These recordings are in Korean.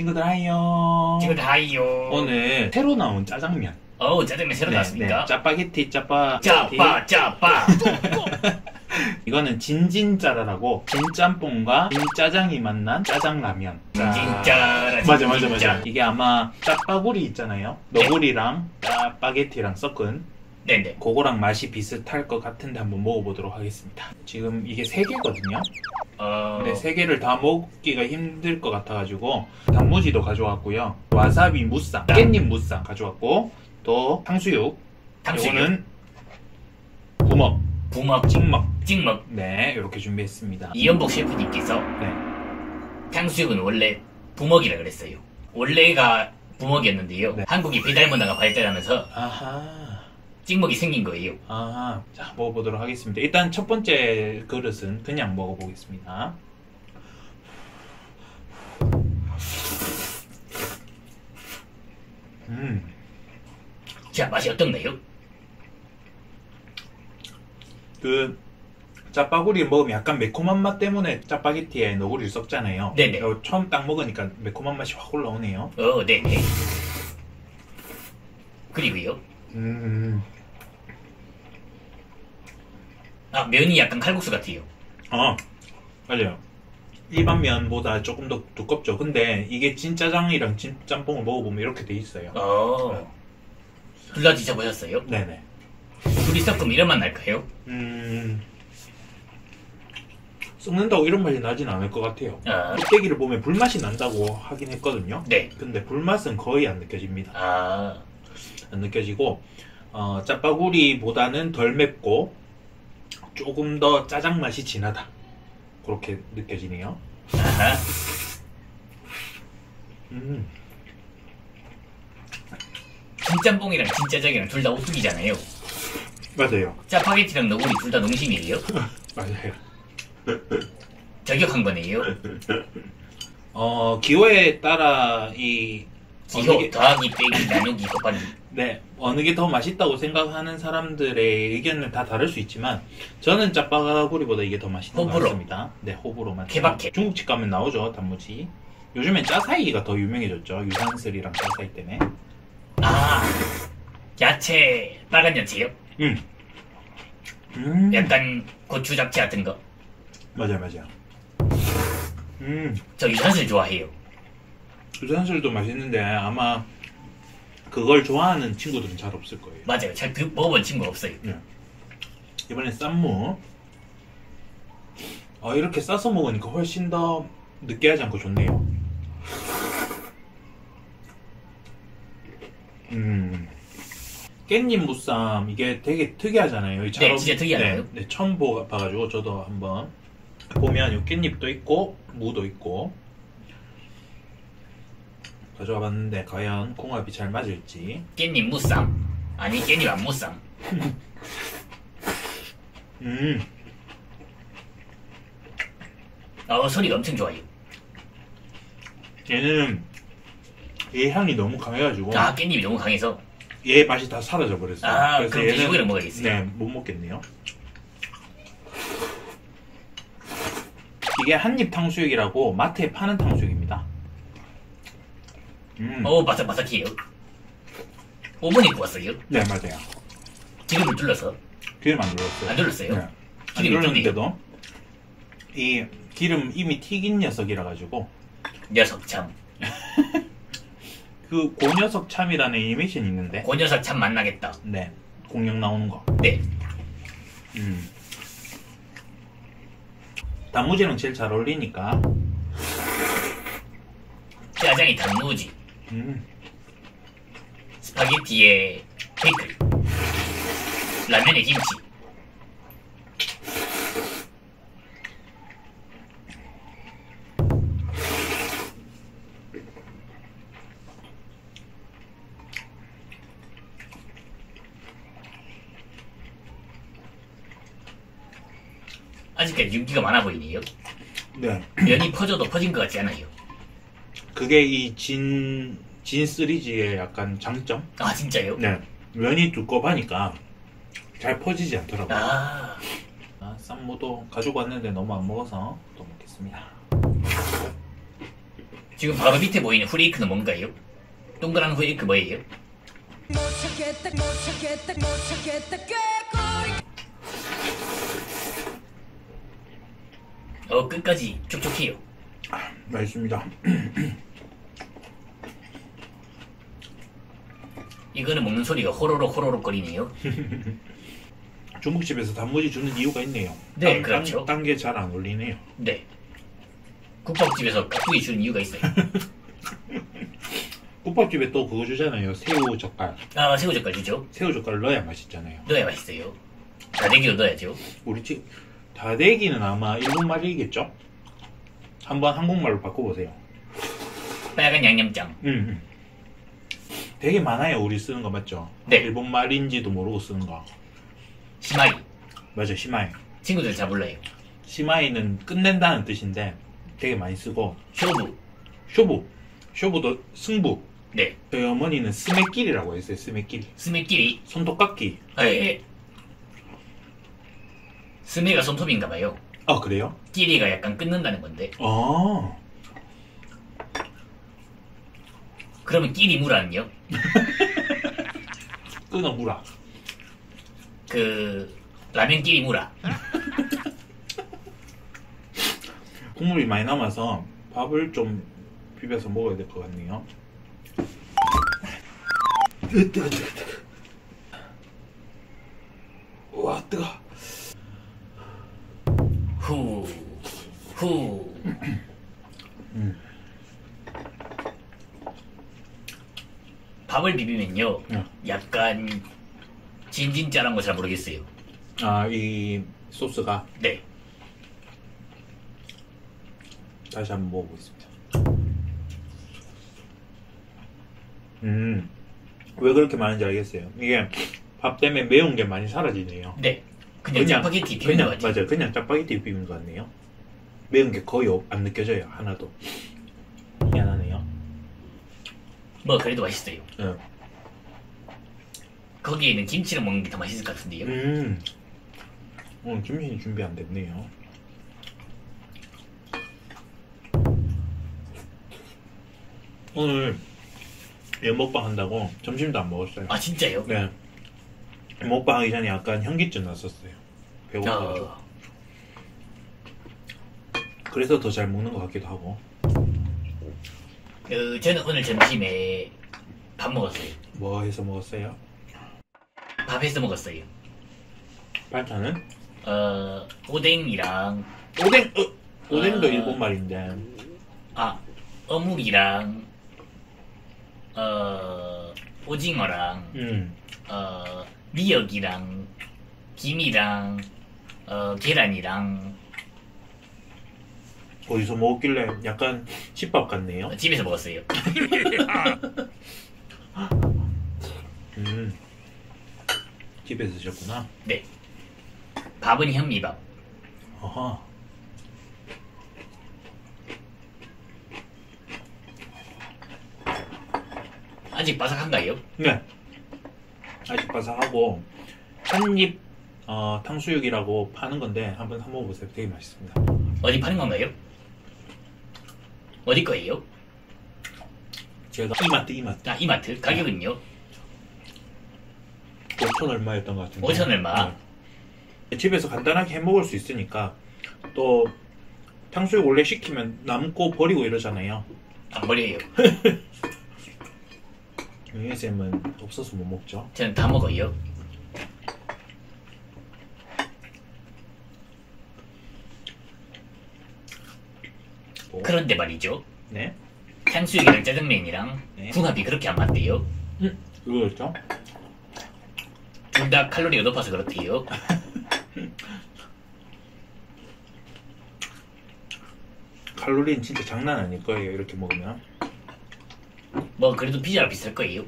친구들 하이요. 친구들 하이요. 오늘 새로 나온 짜장면. 짜장면 새로 나왔습니까? 짜파게티. 짜빠. 이거는 진진짜라라고 진짬뽕과 진짜장이 만난 짜장라면. 진짜라. 맞아. 이게 아마 짜파구리 있잖아요. 너구리랑 짜파게티랑 섞은. 네네. 그거랑 맛이 비슷할 것 같은데 한번 먹어보도록 하겠습니다. 지금 이게 3개거든요. 근데 3개를 다 먹기가 힘들 것 같아가지고 단무지도 가져왔고요. 와사비 무쌈, 깻잎 무쌈 가져왔고, 또 탕수육. 이거는 부먹, 찍먹. 네, 이렇게 준비했습니다. 이연복 셰프님께서 네. 탕수육은 원래 부먹이라 그랬어요. 원래가 부먹이었는데요. 네. 한국이 배달 문화가 발달하면서 아하. 찍먹이 생긴 거예요. 자, 먹어보도록 하겠습니다. 일단 첫 번째 그릇은 그냥 먹어보겠습니다. 자, 맛이 어떤가요? 짜파구리 먹으면 약간 매콤한 맛 때문에 짜파게티에 너구리를 섞잖아요. 네네. 처음 딱 먹으니까 매콤한 맛이 확 올라오네요. 네네. 그리고요. 면이 약간 칼국수 같아요. 맞아요. 일반 면보다 조금 더 두껍죠. 근데 이게 진짜장이랑 진짬뽕을 먹어보면 이렇게 돼 있어요. 둘 다 드셔보셨어요? 네네. 둘이 섞으면 이런 맛 날까요? 섞는다고 이런 맛이 나진 않을 것 같아요. 껍데기를 보면 불맛이 난다고 하긴 했거든요. 네. 근데 불맛은 거의 안 느껴집니다. 안 느껴지고, 짜파구리보다는 덜 맵고 조금 더 짜장 맛이 진하다, 그렇게 느껴지네요. 진짬뽕이랑 진짜장이랑 둘 다 오뚜기잖아요. 맞아요. 짜파게티랑 너구리 둘 다 농심이에요. 맞아요. 저격한 거네요. 기호에 따라 이 기호 더하기 빼기 나누기 곱하기. 네, 어느 게 더 맛있다고 생각하는 사람들의 의견은 다 다를 수 있지만 저는 짜파구리보다 이게 더 맛있는 것 같습니다. 네, 호불호 맞죠. 케바케. 중국집 가면 나오죠, 단무지. 요즘엔 짜사이가 더 유명해졌죠, 유산슬이랑 짜사이 때문에. 야채, 빨간 야채요? 약간 고추 잡채 같은 거. 맞아요. 저 유산슬 좋아해요. 유산슬도 맛있는데 아마 그걸 좋아하는 친구들은 잘 없을 거예요. 맞아요. 잘 먹어본 친구 없어요. 네. 이번엔 쌈무. 이렇게 싸서 먹으니까 훨씬 더 느끼하지 않고 좋네요. 깻잎 무쌈, 이게 되게 특이하잖아요. 네, 진짜 특이하네요. 네, 처음 봐가지고 저도 한번 보면 요 깻잎도 있고 무도 있고 가져와 봤는데 과연 궁합이 잘 맞을지. 깻잎 무쌈 아니 깻잎 안 무쌈. 소리가 엄청 좋아요. 얘는 얘 향이 너무 강해가지고 깻잎이 너무 강해서 얘 맛이 다 사라져 버렸어요. 그래서 그럼 돼지고기랑 먹어야겠어요. 네, 못 먹겠네요. 이게 한입 탕수육이라고 마트에 파는 탕수육입니다. 바삭바삭해요. 오븐에 구웠어요? 네, 맞아요. 기름을 둘러서? 기름 안 눌렀어요. 안 눌렀어요? 네. 안 기름이 눌렀는데도 이 기름 이미 튀긴 녀석이라 가지고 녀석 참. 그 고녀석 참이라는 애니메이션이 있는데 그 녀석 참 만나겠다. 네, 공룡 나오는 거. 네. 단무지랑 제일 잘 어울리니까. 짜장이 단무지, 스파게티에 피클, 라면에 김치. 아직까지 윤기가 많아 보이네요. 네. 면이 퍼져도 퍼진 것 같지 않아요. 그게 이 진 시리즈의 약간 장점? 진짜요? 네. 면이 두껍하니까 잘 퍼지지 않더라고요. 쌈무도 가지고 왔는데 너무 안 먹어서 또 먹겠습니다. 지금 바로 밑에 보이는 후레이크는 뭔가요? 동그란 후레이크 뭐예요? 끝까지 촉촉해요. 맛있습니다. 이거는 먹는 소리가 호로록 호로록 거리네요. 중국집에서 단무지 주는 이유가 있네요. 네, 그렇죠. 딴 게 잘 안 어울리네요. 네. 국밥집에서 깍두기 주는 이유가 있어요. 국밥집에 또 그거 주잖아요. 새우 젓갈. 아, 새우젓갈 주죠. 새우 젓갈 넣어야 맛있잖아요. 넣어야 맛있어요. 다대기도 넣어야죠. 우리 집 다대기는 아마 일본 말이겠죠? 한번 한국말로 바꿔보세요. 빨간 양념장. 되게 많아요. 우리 쓰는 거 맞죠? 네. 일본 말인지도 모르고 쓰는 거. 시마이. 맞아, 시마이. 친구들 잘 몰라요. 시마이는 끝낸다는 뜻인데 되게 많이 쓰고. 쇼부. 쇼부. 쇼부도 승부. 네. 저희 어머니는 스매끼리라고 했어요. 스매끼리. 스매끼리. 손톱깎기. 예. 스매가 손톱인가봐요. 아, 그래요? 끼리가 약간 끊는다는 건데. 아. 그러면 끼리 무라는요? 끊어 무라. 라면 끼리 무라. 국물이 많이 남아서 밥을 좀 비벼서 먹어야 될 것 같네요. 뜨거. 와, 뜨거. 후. 밥을 비비면요, 약간 진짜란 거 잘 모르겠어요. 아, 이 소스가. 네. 다시 한번 먹어보겠습니다. 왜 그렇게 많은지 알겠어요. 이게 밥 때문에 매운 게 많이 사라지네요. 네. 그냥 짜파게티 비빔 것 같아요. 맞아요. 그냥 짜파게티 비빔 것 같네요. 매운 게 거의 안 느껴져요. 하나도. 미안하네요. 뭐 그래도 맛있어요. 응. 거기에는 김치를 먹는 게 더 맛있을 것 같은데요. 오늘 김치 준비 안 됐네요. 오늘 먹방 한다고 점심도 안 먹었어요. 아, 진짜요? 네. 먹방 하기 전에 약간 현기증 났었어요. 배고파가지고. 그래서 더 잘 먹는 것 같기도 하고. 저는 오늘 점심에 밥 먹었어요. 뭐 해서 먹었어요? 밥 해서 먹었어요. 반찬은? 오뎅이랑 오뎅도 일본 말인데. 어묵이랑 오징어랑 미역이랑 김이랑 계란이랑. 어디서 먹었길래 약간 집밥 같네요. 집에서 먹었어요. 집에서 드셨구나. 네. 밥은 현미밥. 어허. 아직 바삭한가요? 네. 아직 바삭하고 한입 탕수육이라고 파는 건데 한번 먹어보세요. 되게 맛있습니다. 어디 파는 건가요? 어디 거예요? 제가 이마트. 이마트. 가격은요? 5천 얼마였던 것 같은데. 5천 얼마? 네. 집에서 간단하게 해 먹을 수 있으니까. 또 탕수육 원래 시키면 남고 버리고 이러잖아요. 안 버려요. USM은 없어서 못 먹죠. 저는 다 먹어요. 그런데 말이죠. 네. 탕수육이랑 짜장면이랑 네. 궁합이 그렇게 안 맞대요. 그거였죠? 둘 다 칼로리가 높아서 그렇대요. 칼로리는 진짜 장난 아닐 거예요. 이렇게 먹으면. 뭐 그래도 피자랑 비쌀 거예요.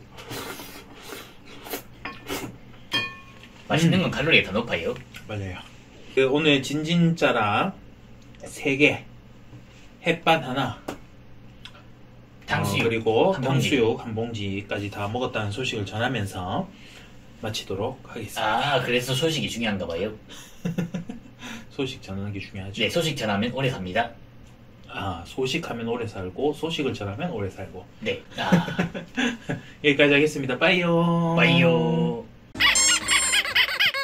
맛있는 건 칼로리가 더 높아요. 맞아요. 오늘 진짜랑 3개, 햇반 하나, 탕수육 그리고 한 봉지. 탕수육 한 봉지까지 다 먹었다는 소식을 전하면서 마치도록 하겠습니다. 그래서 소식이 중요한가 봐요. 소식 전하는 게 중요하죠. 네, 소식 전하면 오래 삽니다. 소식하면 오래 살고 소식을 전하면 오래 살고. 네. 여기까지 하겠습니다. 빠이요. 빠이요.